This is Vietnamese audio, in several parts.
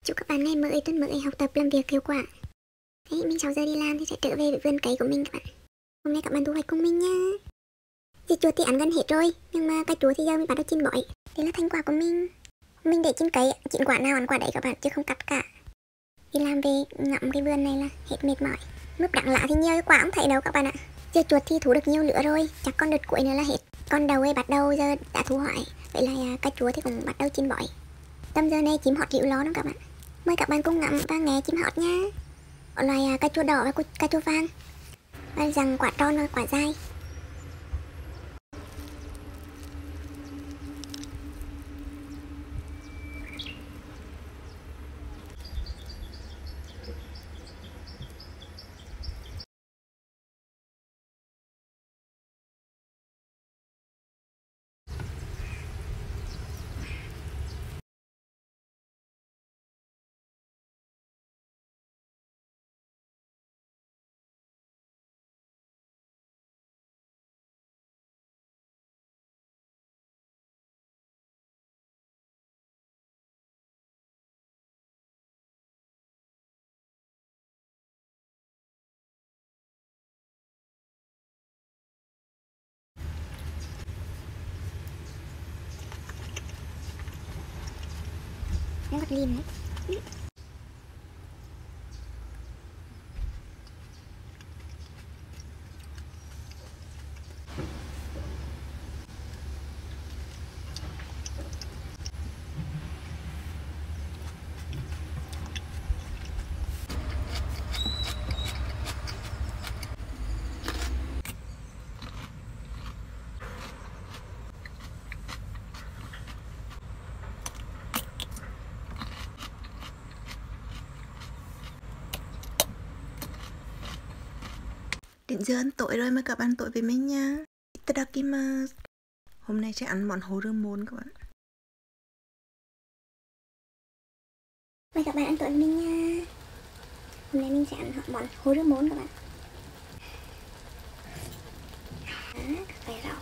Chúc các bạn ngày mới, tuần mới học tập làm việc hiệu quả. Thế mình 6 giờ đi làm thì sẽ trở về với vườn cấy của mình các bạn. Hôm nay các bạn thu hoạch cùng mình nha. Dưa chuột thì ăn gần hết rồi, nhưng mà cà chua thì giờ mình bắt đầu chín bói. Đây là thành quả của mình. Mình để chín cấy, chín quả nào ăn quả đấy các bạn, chứ không cắt cả. Đi làm về ngậm cái vườn này là hết mệt mỏi. Mướp đắng lạ thì nhiều quả không thấy đâu các bạn ạ. Dưa chuột thì thu được nhiều lửa rồi, chắc con đợt cuối nữa là hết. Con đầu ấy bắt đầu giờ đã thu hoạch. Vậy là cà chua thì cũng bắt đầu chín bói. Tầm giờ này chim hót dịu lo lắm các bạn. Mời các bạn cùng ngắm và nghe chim hót nha. Có loài cà chua đỏ và cà chua vàng, và rằng quả tròn và quả dai. Nó gật lim đấy. Đến giờ ăn tối rồi, mời các bạn tối với mình nha. Itadakimasu. Hôm nay sẽ ăn món hổ rư môn các bạn. Mời các bạn ăn tối với mình nha. Hôm nay mình sẽ ăn món hổ rư môn các bạn. Các cái rau.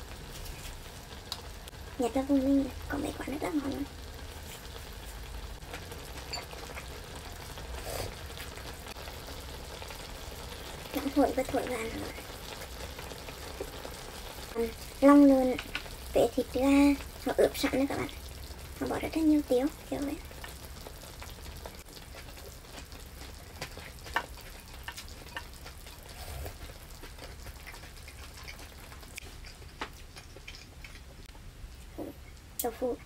Nhất là vùng mình có mấy quả rất là ngon luôn. Lỏng thổi và thổi vào ăn rồi. Lòng lợn với thịt gà họ ướp sẵn đấy các bạn. Họ bỏ rất là nhiều tiêu kiểu vậy. Đậu phụ.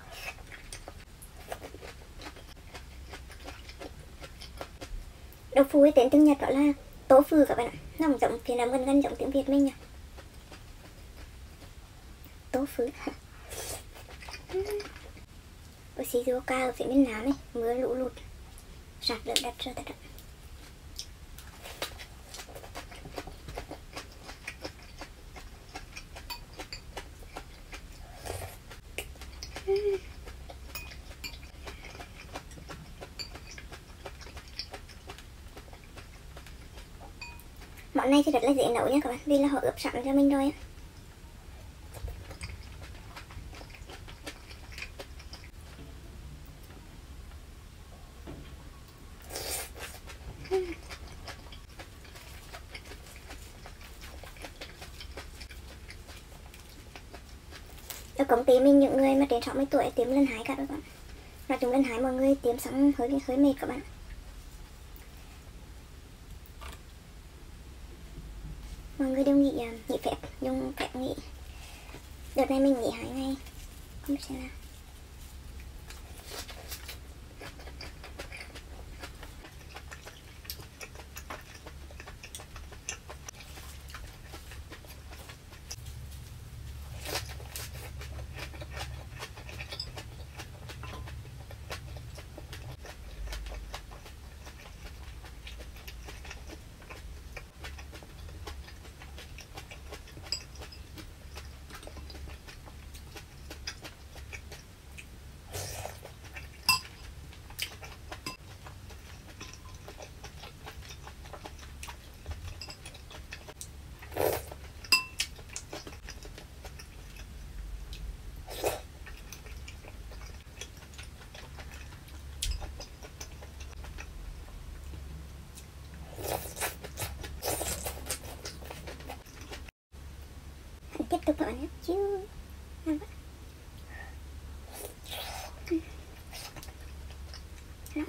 Đậu phụ tên tiếng Nhật đó là tố phư các bạn ạ. Nó cũng giống phiền âm gần giống tiếng Việt mình nha. Tố phư. Ở Shizuoka ở phía miền Nam này, mưa lũ lụt sạt lở đất rồi tất cả. Món này thì rất là dễ nấu nha các bạn, vì là họ ướp sẵn cho mình rồi á. Ở công ty mình những người mà trên 60 tuổi tiêm lần 2 cả các bạn. Nói chung lần 2 mọi người tiêm xong hơi mệt các bạn. Mọi người đều nghỉ phép, dùng phép nghỉ. Đợt này mình nghỉ 2 ngày, không biết thế nào. nó.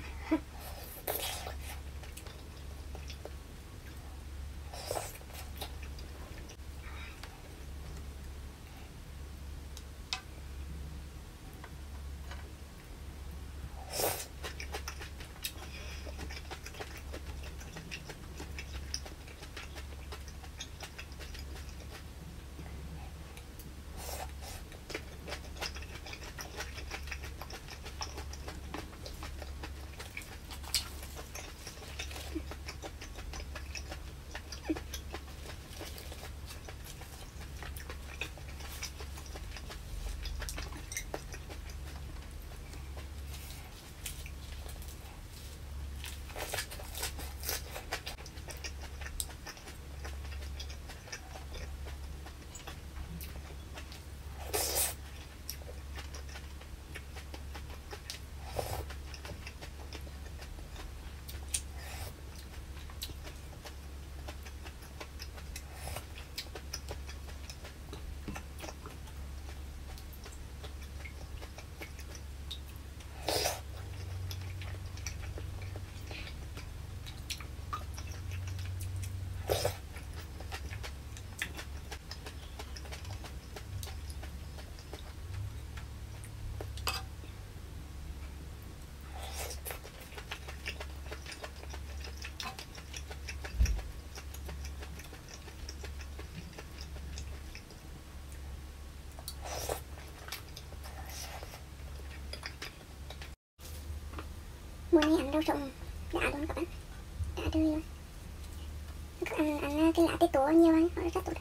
Mùa này ăn rau sống đã luôn các bạn, đã tươi luôn. Ăn cái lá tết tố nhiều anh, nó rất tốt.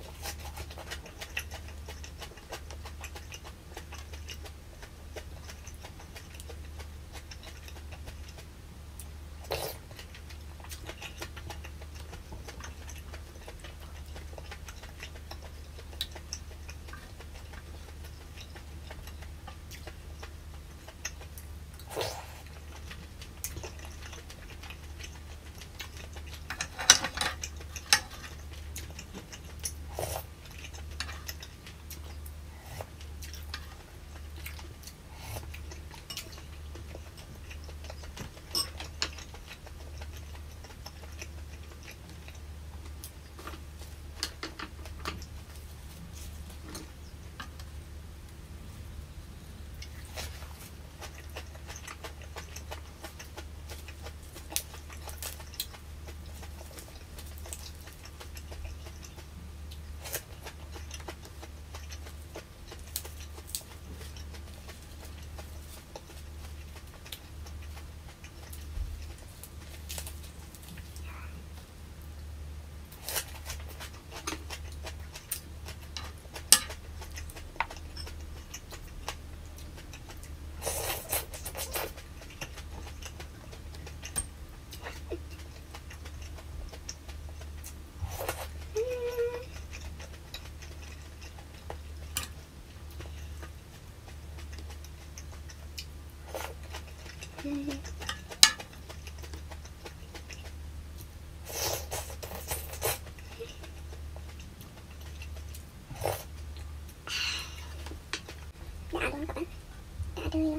Đã luôn các bạn, đã tươi luôn.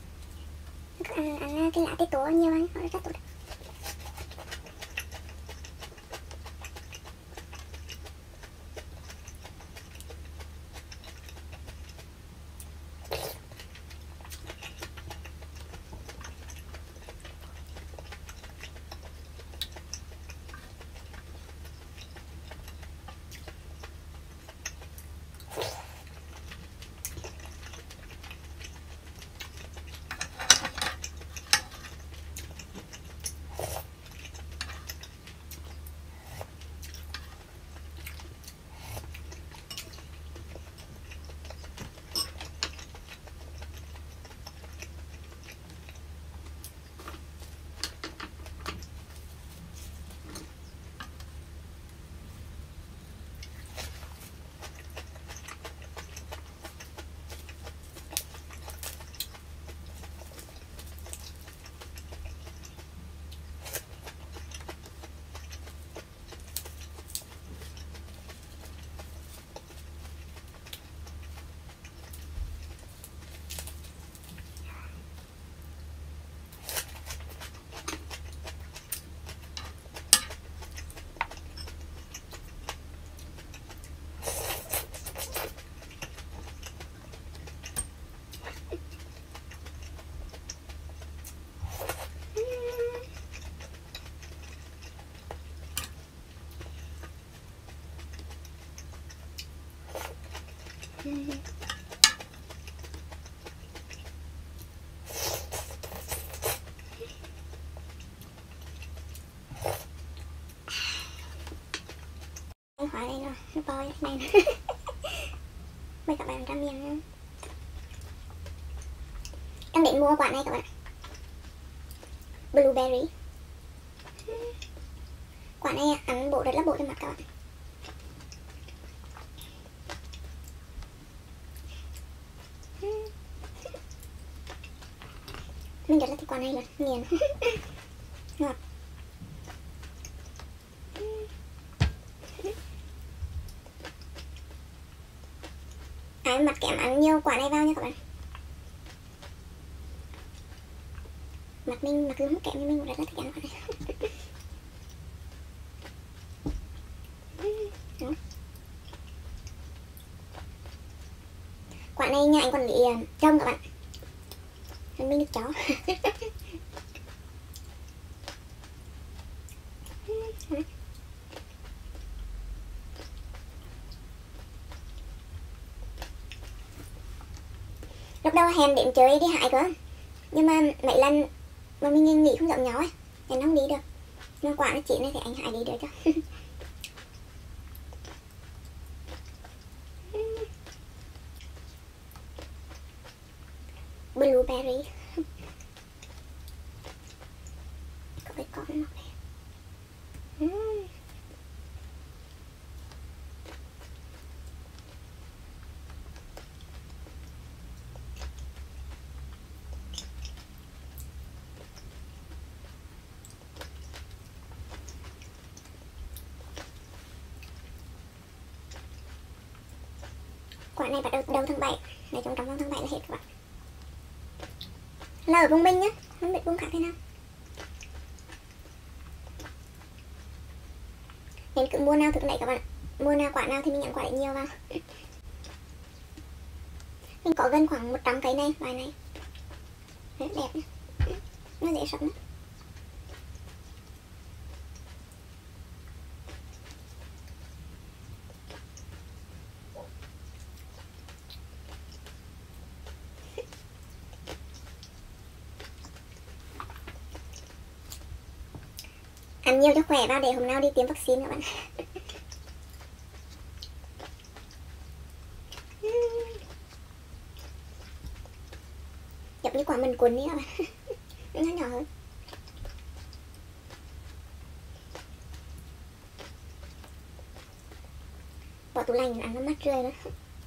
Ăn cái lá tết tố nhiều anh, nó rất tốt. hóa đây nó to như thế này nè. Mời các bạn ra miệng. Đang định mua quả này các bạn. Blueberry. Quả này ăn bổ rất là bổ cho mặt các bạn. Mình rất là thích quả này là nghiền. Ngọt. Ai mặt kém ăn nhiều quả này vào nha các bạn. Mặt mình mặc dù không kém nhưng mình cũng rất là thích ăn quả này. Quả này nhà anh quản lý trông các bạn. Mình được chó. Lúc đầu hẹn đến chơi đi hại cơ, nhưng mà mấy lần mà mình nghĩ không giống nhau ấy nên nó không đi được. Nhưng quả nó chỉ này thì anh hại đi được cho. Blueberry. Có cái con mọc này. Quả này bắt đầu đầu tháng 7, nói chung trong tháng 7 là hết các bạn. Là ở vùng Bình nhá, không biết vùng khác thế nào. Nên cứ mua nào thức đấy các bạn. Mua nào quả nào thì mình nhận quả đấy nhiều vào. Mình có gần khoảng 100 cây này, vài này. Rất đẹp nhá. Nó dễ sống lắm. Ăn nhiều cho khỏe vào để hôm nào đi tiêm vaccine các bạn. Giống như quả mình cuốn đi các bạn. Nó nhỏ hơn. Bỏ tủ lạnh ăn nó mát rượi nữa.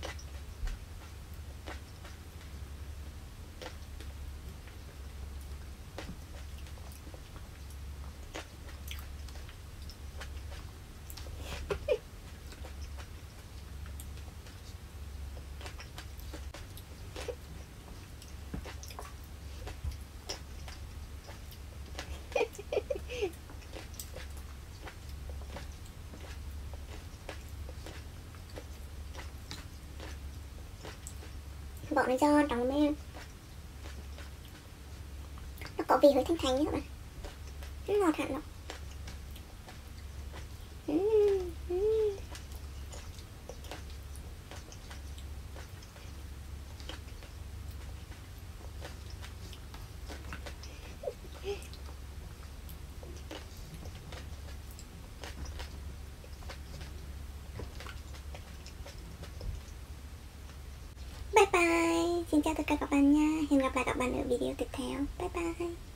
Bỏ nó cho trong mấy nó có vị hơi thanh thanh các bạn. Nó ngọt hẳn đâu. Bye bye. Xin chào tất cả các bạn nha. Hẹn gặp lại các bạn ở video tiếp theo. Bye bye.